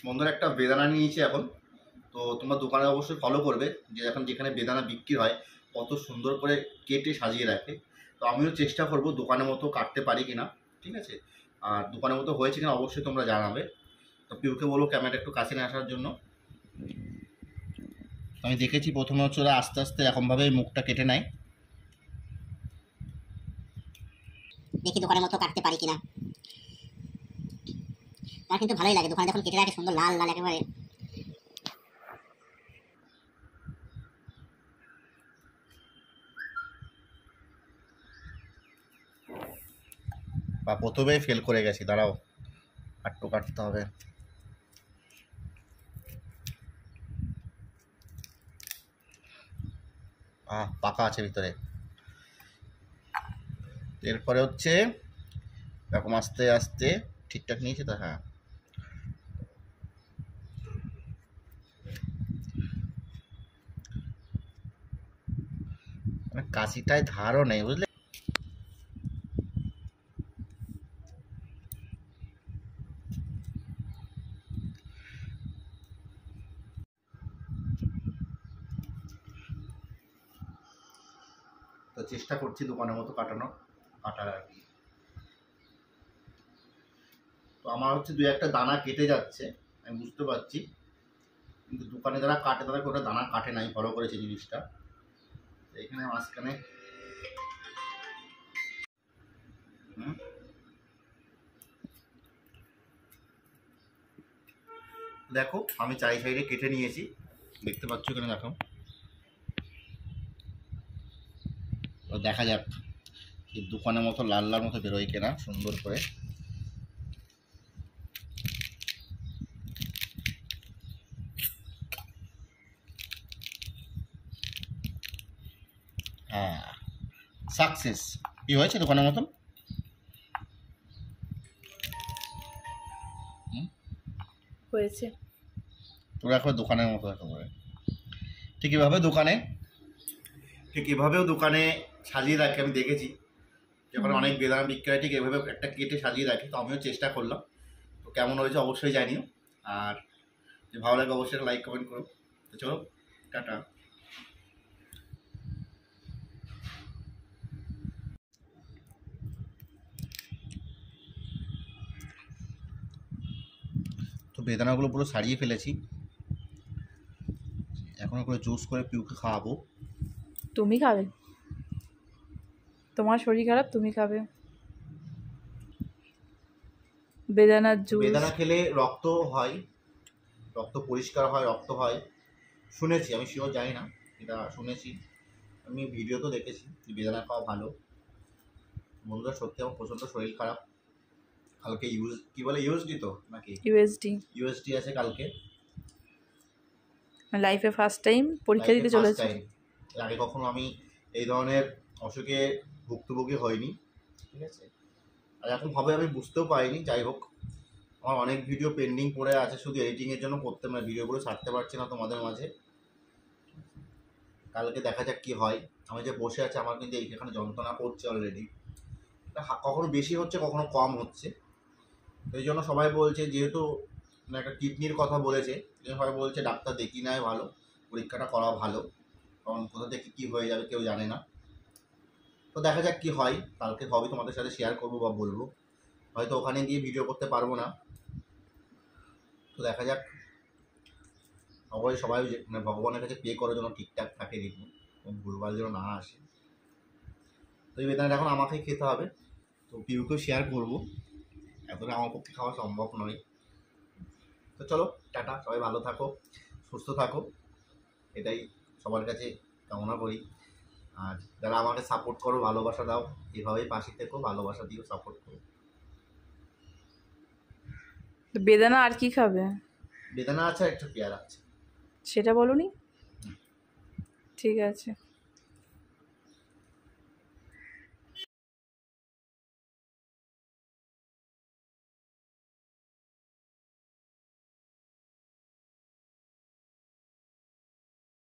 বন্ধুরা একটা বেদানা নিয়েছি এখন। তো তোমরা দোকানে অবশ্যই ফলো করবে যে এখন যেখানে বেদানা বিক্রি হয় কত সুন্দর করে কেটে সাজিয়ে রাখে। তো আমিও চেষ্টা করব দোকানের মতো কাটতে পারি কিনা, ঠিক আছে? আর দোকানের মতো হয়েছে কিনা অবশ্যই তোমরা জানাবে। তো পিউকে বলবো ক্যামেরাটা একটু কাছে নিয়ে আসার জন্য। আমি দেখেছি প্রথমে হচ্ছে ওরা আস্তে আস্তে এরকমভাবে মুখটা কেটে নেয়। দেখি দোকানের মতো কাটতে পারি কিনা। আমার কিন্তু ভালোই লাগে, দোকানে যখন কেটে রাখে সুন্দর লাল লাল একেবারে। বা প্রথমেই ফেল করে গেছি, দাঁড়াও আটটু কাটতে হবে। পাকা আছে ভিতরে। এরপরে হচ্ছে এরকম আস্তে আস্তে ঠিকঠাক নিয়েছে তো। হ্যাঁ, কাশিটায় ধারও নেই, বুঝলে? তো চেষ্টা করছি দোকানের মতো কাটার আর কি। তো আমার হচ্ছে দু একটা দানা কেটে যাচ্ছে, আমি বুঝতে পারছি, কিন্তু দোকানে যারা কাটে তারা ওটা দানা কাটে নাই, ফলো করেছে জিনিসটা। এখানে মাঝখানে দেখো আমি চারি সাইডে কেটে নিয়েছি, দেখতে পাচ্ছ এখানে দেখো। দেখা যাক এই দোকানের মতো লাল লাল মতো বেরোয় কিনা সুন্দর করে। হ্যাঁ, সাকসেস। কি হয়েছে দোকানের মতন? হয়েছে পুরো এখন দোকানের মতো একেবারে। ঠিক এভাবেও দোকানে সাজিয়ে রাখে, আমি দেখেছি যখন অনেক বেদানা বিক্রি হয় ঠিক এভাবে একটা কেটে সাজিয়ে রাখে। তো আমিও চেষ্টা করলাম, তো কেমন হয়েছে অবশ্যই জানিও। আর যে ভালো লাগে অবশ্যই লাইক কমেন্ট করো। তো চলো, টাটা। তো বেদানাগুলো পুরো সারিয়ে ফেলেছি, এখন করে জুস করে পিউকে খাওয়াবো। তুমি খাবে? তোমার শরীর খারাপ, তুমি খাবে বেদানার জুস। বেদানা খেলে রক্ত হয়, রক্ত পরিষ্কার হয়, রক্ত হয় শুনেছি, আমি শিওর জানি না, এটা শুনেছি, আমি ভিডিও তো দেখেছি যে বেদানা খাওয়া ভালো। বন্ধুরা সত্যি আমার প্রচণ্ড শরীর খারাপ। কালকে কি বলে ইউএসডি তো নাকি ইউএসডি আছে কালকে। লাইফে ফার্স্ট টাইম পরীক্ষা দিতে চলেছে। এর আগে কখনো আমি এই ধরনের অসুখে ভুক্তভোগী হয়নি, ঠিক আছে? আর এখন হবে আমি বুঝতেও পারিনি। যাই হোক, আমার অনেক ভিডিও পেন্ডিং পড়ে আছে, শুধু এডিটিংয়ের জন্য করতে না, ভিডিওগুলো ছাড়তে পারছি না তোমাদের মাঝে। কালকে দেখা যাক কি হয়। আমি যে বসে আছি আমার কিন্তু এইখানে যন্ত্রণা করছে অলরেডি, কখনো বেশি হচ্ছে কখনো কম হচ্ছে। এই জন্য সবাই বলছে, যেহেতু একটা কিডনির কথা বলেছে, সবাই বলছে ডাক্তার দেখি নেয় ভালো, পরীক্ষাটা করা ভালো, কারণ কোথা থেকে কী হয়ে যাবে কেউ জানে না। তো দেখা যাক কি হয়, কালকে হবে তোমাদের সাথে শেয়ার করবো বা বলবো, হয়তো ওখানে গিয়ে ভিডিও করতে পারবো না। তো দেখা যাক, সবাই মানে ভগবানের কাছে প্রে করার জন্য ঠিকঠাক থাকে রিপু, ভুলভাল যেন না আসে। তো এই বেদানাটা এখন আমাকেই খেতে হবে, তো পিউকেও শেয়ার করবো, এতটা আমার পক্ষে খাওয়া সম্ভব নয়। তো চলো টাটা, সবাই ভালো থাকো, সুস্থ থাকো, এটাই সবার কাছে কামনা করি। আর যারা আমাকে সাপোর্ট করো, ভালোবাসা দাও, এভাবেই পাশে থেকো, ভালোবাসা দিও, সাপোর্ট করো। বেদানা আর কি খাবে? বেদানা আছে, একটা পেয়ারা আছে। সেটা বলোনি? ঠিক আছে।